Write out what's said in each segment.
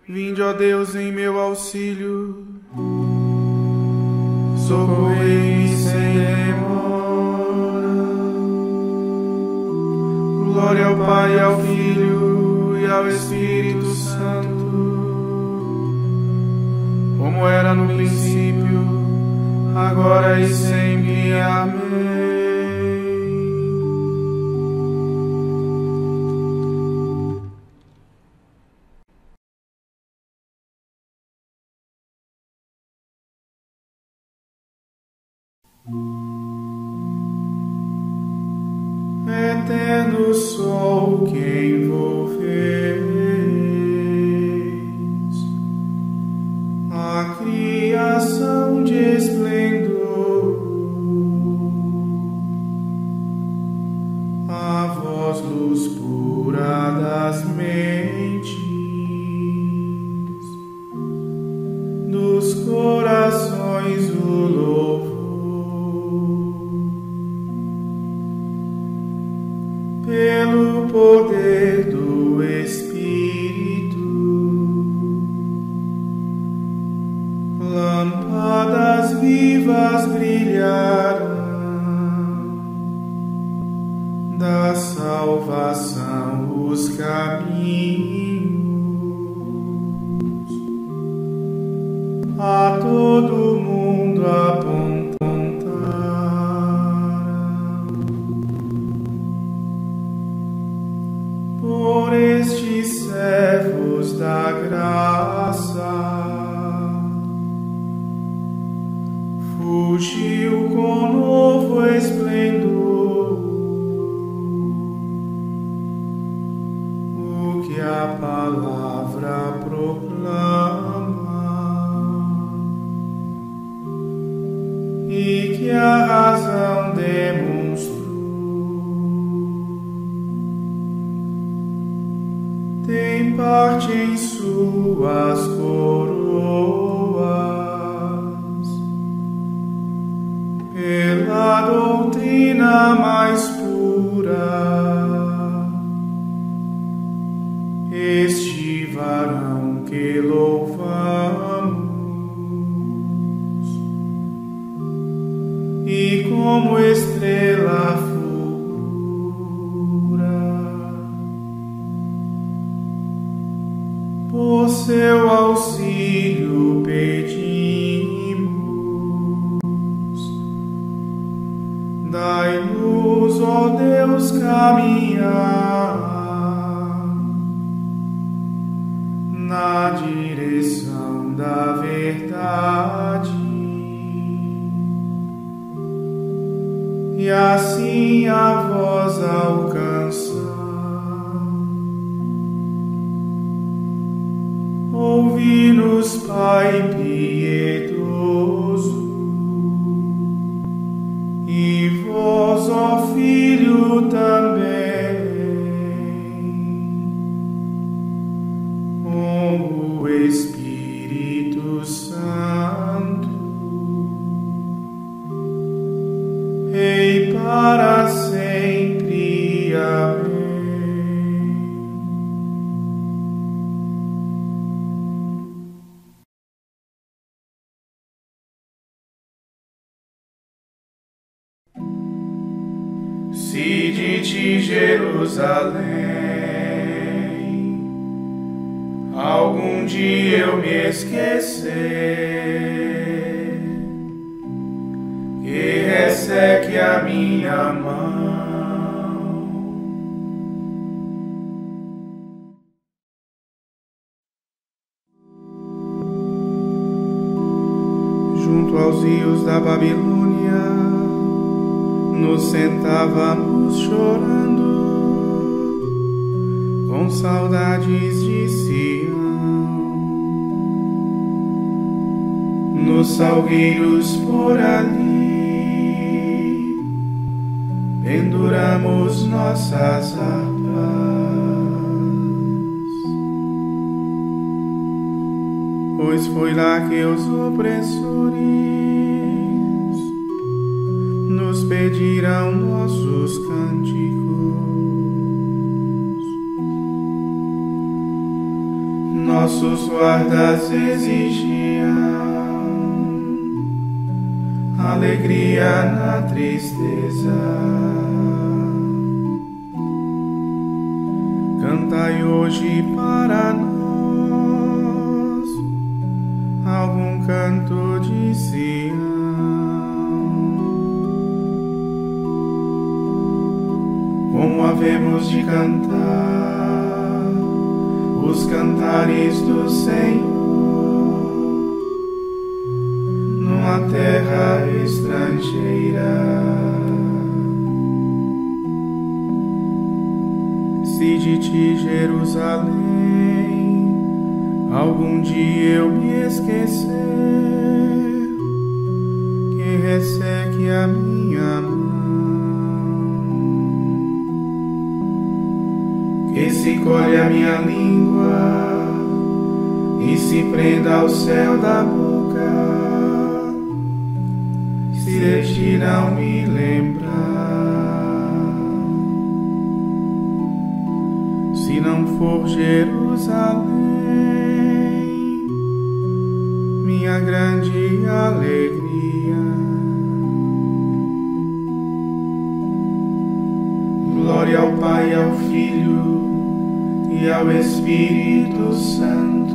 Vinde, ó Deus, em meu auxílio, socorrei-me sem demora. Glória ao Pai, ao Filho e ao Espírito Santo, como era no princípio, agora e sempre. Amém. Eterno sol que envolveis a criação de esplendor, a voz luz pura das mentes, dos corações o louvor. Pelo poder do Espírito, lâmpadas vivas brilharão, da salvação os caminhos, a todo mundo apontarão. Por estes servos da graça, fugiu com novo esplendor o que a palavra proclama e que a razão demonstrou. Tem parte em suas coroas, pela doutrina mais pura, este varão que louvamos, e como estrela por seu auxílio pedimos, dai-nos, ó Deus, caminhar na direção da verdade, e assim a vós alcançar. Ouvi-nos, Pai piedoso, e vós, ó Filho, também, com o Espírito Santo, Rei para sempre. Amém. Se de ti, Jerusalém, algum dia eu me esquecer, que resseque a minha mão, junto aos rios da Babilônia, nos sentávamos chorando, com saudades de Sião. Nos salgueiros por ali, penduramos nossas harpas, pois foi lá que os opressores nos pediram nossos cânticos. nossos guardas exigiam alegria na tristeza. Cantai hoje para nós algum canto de Sião. Como havemos de cantar os cantares do Senhor numa terra estrangeira. Se de ti, Jerusalém, algum dia eu me esquecer, que resseque a minha mão, que se colhe a minha língua e se prenda ao céu da boca, se de ti não me lembrar. Se não for Jerusalém, minha grande alegria. Glória ao Pai, ao Filho e ao Espírito Santo,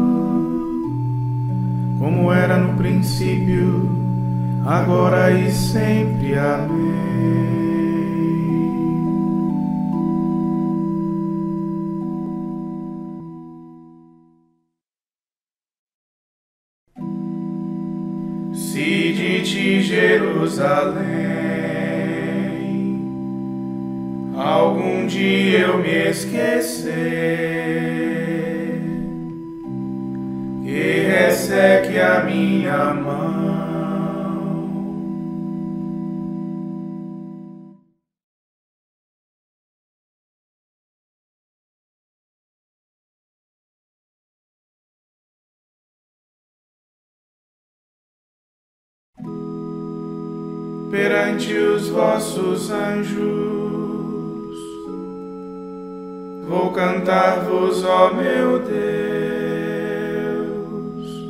como era no princípio, agora e sempre. Amém. Se de ti, Jerusalém, algum dia eu me esquecer, que resseque a minha mão, perante os vossos anjos vou cantar-vos, ó meu Deus.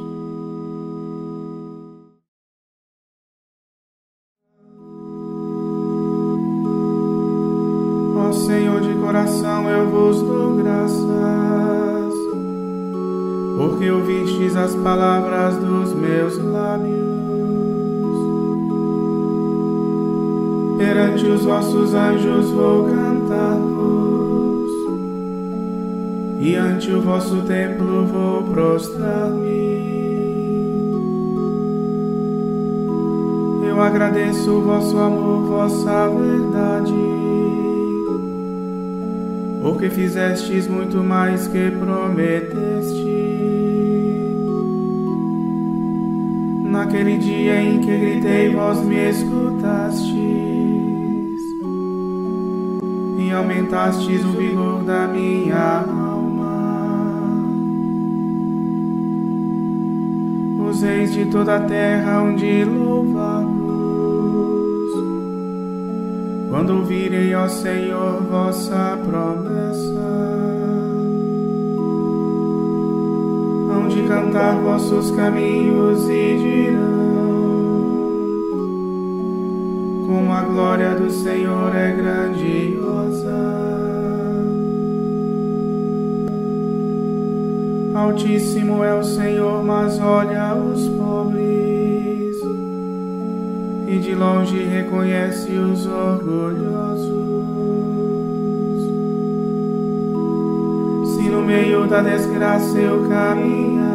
Ó Senhor, de coração eu vos dou graças, porque ouvistes as palavras dos meus lábios. Perante os vossos anjos vou cantar-vos, e ante o vosso templo vou prostrar-me. Eu agradeço o vosso amor, vossa verdade, porque fizestes muito mais que prometeste. Naquele dia em que gritei, vós me escutastes e aumentastes o vigor da minha alma. Os reis de toda a terra hão de louvar-vos, quando ouvirem, ó Senhor, vossa promessa. Hão de cantar vossos caminhos e dirão: como a glória do Senhor é grandiosa. Altíssimo é o Senhor, mas olha os pobres, e de longe reconhece os orgulhosos. Se no meio da desgraça eu caminhar,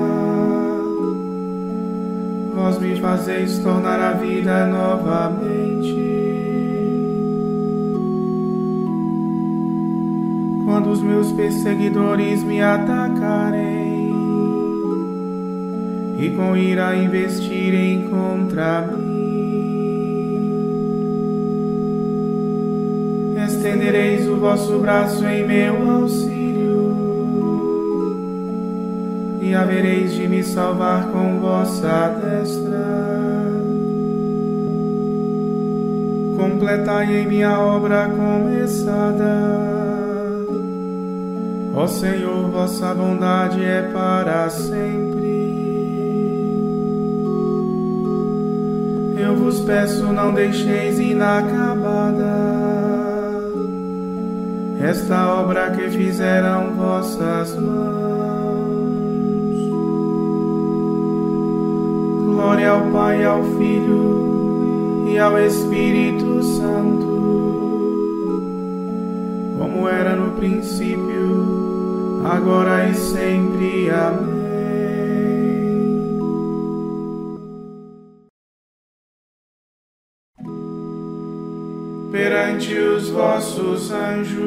vós me fazeis tornar a vida novamente. Quando os meus perseguidores me atacarem e com ira investirem contra mim, estendereis o vosso braço em meu auxílio e havereis de me salvar com vossa destra. Completai em minha obra começada, Ó Senhor, vossa bondade é para sempre. Eu vos peço, não deixeis inacabada esta obra que fizeram vossas mãos. Glória ao Pai, ao Filho e ao Espírito Santo, como era no princípio, agora e sempre. Amém. Perante os vossos anjos,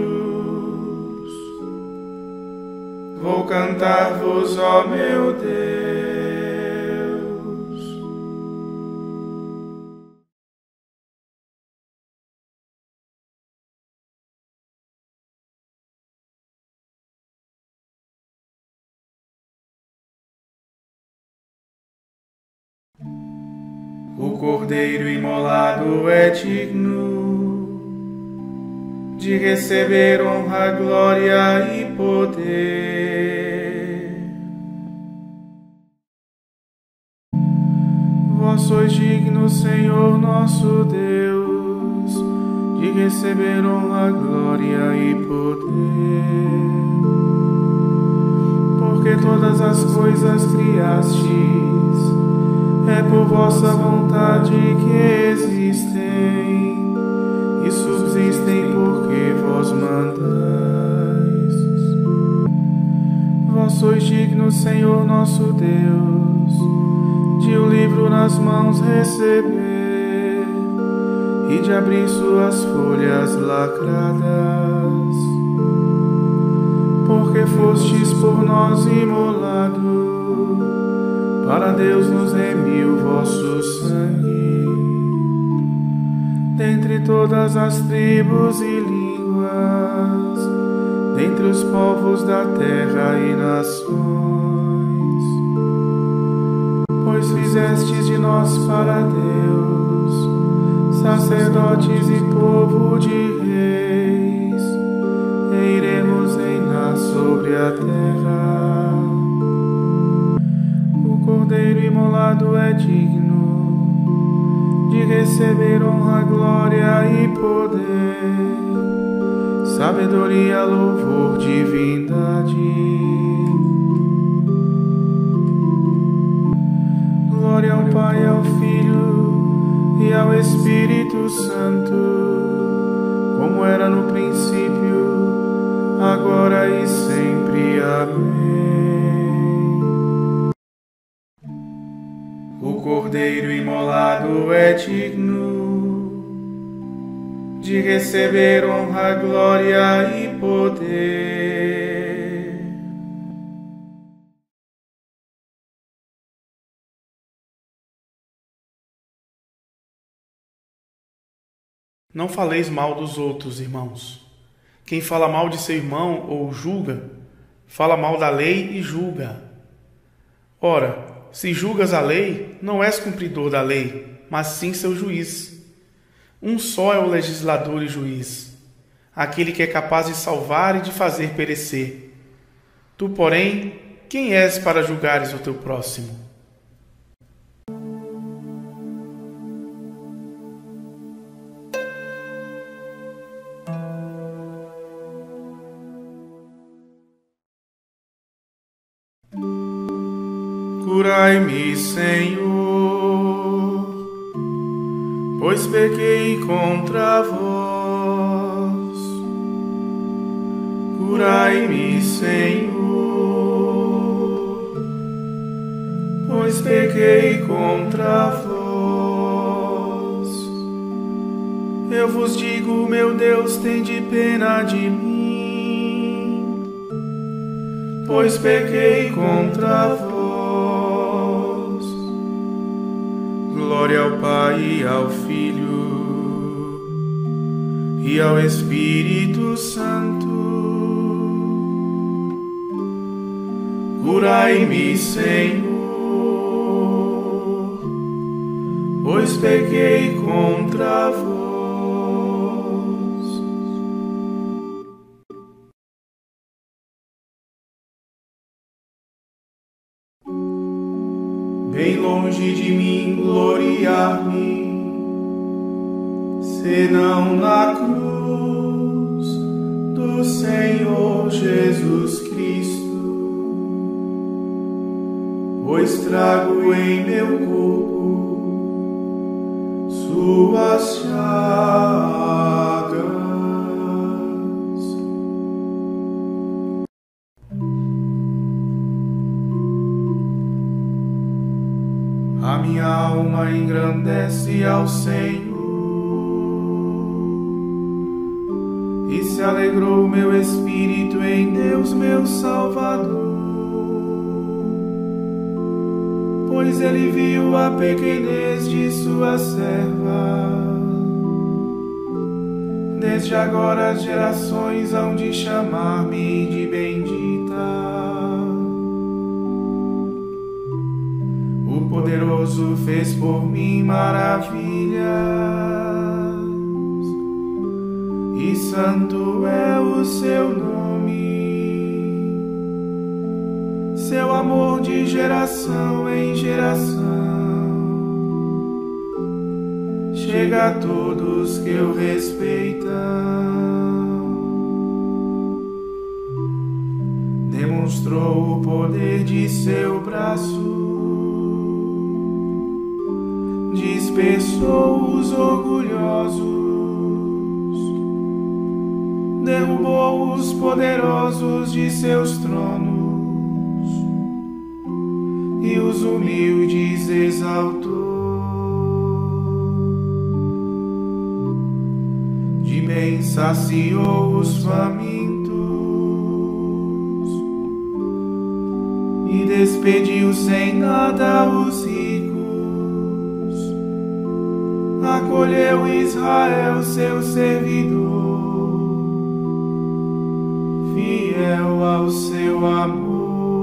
vou cantar-vos, ó meu Deus. O Cordeiro imolado é digno de receber honra, glória e poder. Vós sois digno, Senhor nosso Deus, de receber honra, glória e poder. Porque todas as coisas criastes, é por vossa vontade que existem e subsistem porque vós mandais. Vós sois digno, Senhor nosso Deus, de o livro nas mãos receber e de abrir suas folhas lacradas. Porque fostes por nós imolado, para Deus nos remiu o vosso sangue. Dentre todas as tribos e línguas, dentre os povos da terra e nações, pois fizestes de nós para Deus sacerdotes e povo de reis, e iremos reinar sobre a terra. O Cordeiro imolado é digno de receber honra, glória e poder, sabedoria, louvor, divindade. Glória ao Pai, ao Filho e ao Espírito Santo, como era no princípio, agora e sempre. Amém. O Cordeiro imolado é digno de receber honra, glória e poder. Não faleis mal dos outros, irmãos. Quem fala mal de seu irmão ou julga, fala mal da lei e julga. Ora, se julgas a lei, não és cumpridor da lei, mas sim seu juiz. Um só é o legislador e juiz, aquele que é capaz de salvar e de fazer perecer. Tu, porém, quem és para julgares o teu próximo? Curai-me, Senhor, pois pequei contra vós. Curai-me, Senhor, pois pequei contra vós. Eu vos digo, meu Deus, tende pena de mim, pois pequei contra vós. Glória ao Pai e ao Filho e ao Espírito Santo. Curai-me, Senhor, pois pequei contra vós. longe de mim gloriar-me, senão na cruz do Senhor Jesus Cristo, pois trago em meu corpo suas chagas. A minha alma engrandece ao Senhor, e se alegrou meu espírito em Deus, meu Salvador, pois ele viu a pequenez de sua serva. Desde agora as gerações hão de chamar-me de bendita. O poderoso fez por mim maravilhas, e santo é o seu nome. Seu amor de geração em geração chega a todos que o respeitam. Demonstrou o poder de seu braço, dispersou os orgulhosos, derrubou os poderosos de seus tronos e os humildes exaltou. De bem saciou os famintos e despediu sem nada os ricos. Acolheu Israel, seu servidor, fiel ao seu amor.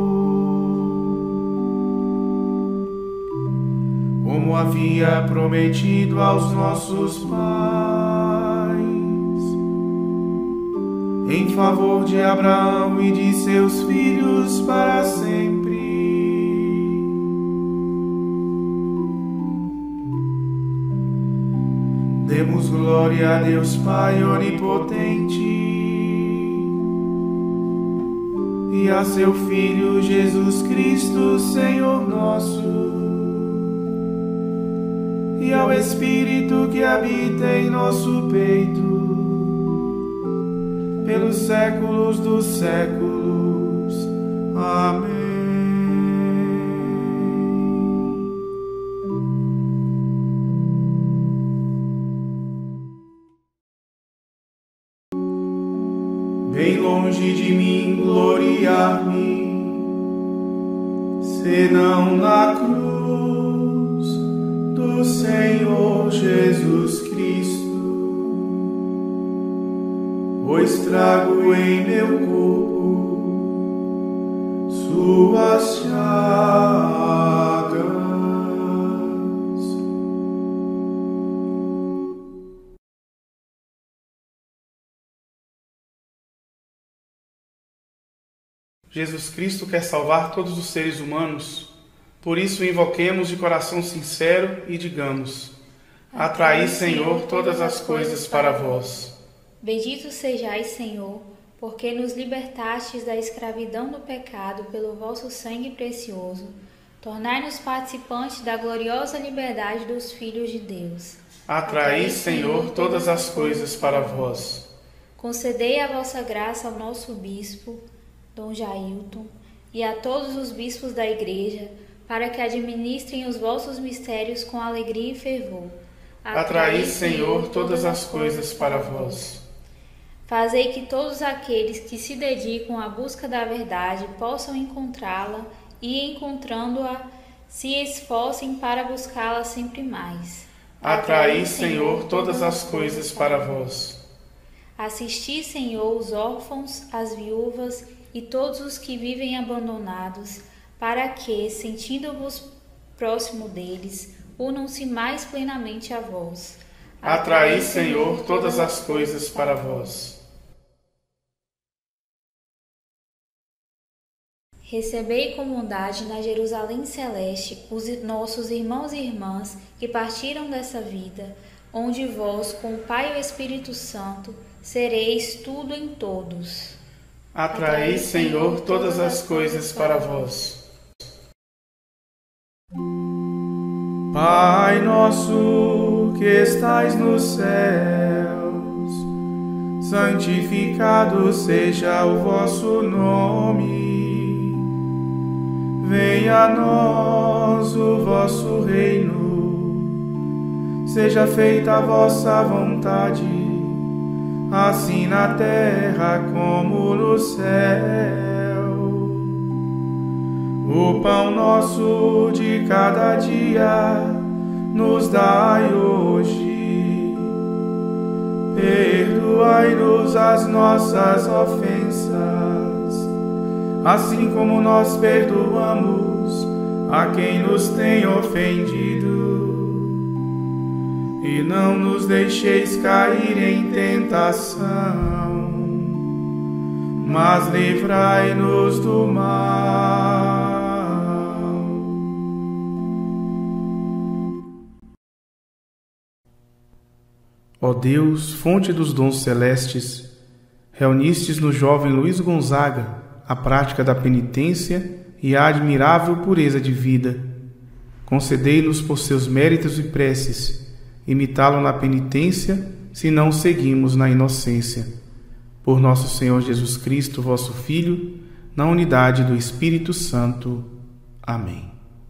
Como havia prometido aos nossos pais, em favor de Abraão e de seus filhos para sempre. Demos glória a Deus Pai onipotente e a seu Filho Jesus Cristo, Senhor nosso, e ao Espírito que habita em nosso peito, pelos séculos dos séculos. Amém. Bem longe de mim gloriar-me, senão na cruz do Senhor Jesus Cristo, pois trago em meu corpo suas chagas. Jesus Cristo quer salvar todos os seres humanos, por isso invoquemos de coração sincero e digamos: atraí, Senhor, todas as coisas para vós. Bendito sejais, Senhor, porque nos libertastes da escravidão do pecado pelo vosso sangue precioso. Tornai-nos participantes da gloriosa liberdade dos filhos de Deus. Atraí, Senhor, todas as coisas para vós. Concedei a vossa graça ao nosso bispo, Dom Jailton, e a todos os bispos da Igreja, para que administrem os vossos mistérios com alegria e fervor. Atraí, Senhor, todas as coisas para vós. Fazei que todos aqueles que se dedicam à busca da verdade possam encontrá-la e, encontrando-a, se esforcem para buscá-la sempre mais. Atraí, Senhor, todas as coisas para vós. Assisti, Senhor, os órfãos, as viúvas e todos os que vivem abandonados, para que, sentindo-vos próximo deles, unam-se mais plenamente a vós. Atraí, Senhor, todas as coisas para vós. Recebei com bondade na Jerusalém celeste os nossos irmãos e irmãs que partiram dessa vida, onde vós, com o Pai e o Espírito Santo, sereis tudo em todos. Atraei, Senhor, todas as coisas para vós. Pai nosso que estais nos céus, santificado seja o vosso nome. Venha a nós o vosso reino, seja feita a vossa vontade, assim na terra como no céu. O pão nosso de cada dia nos dai hoje. Perdoai-nos as nossas ofensas, assim como nós perdoamos a quem nos tem ofendido. E não nos deixeis cair em tentação, mas livrai-nos do mal. Ó Deus, fonte dos dons celestes, reunistes no jovem Luís Gonzaga a prática da penitência e a admirável pureza de vida. Concedei-nos por seus méritos e preces imitá-lo na penitência, se não o seguimos na inocência. Por nosso Senhor Jesus Cristo, vosso Filho, na unidade do Espírito Santo. Amém.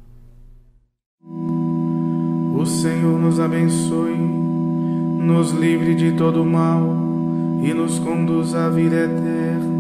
O Senhor nos abençoe, nos livre de todo mal e nos conduz à vida eterna.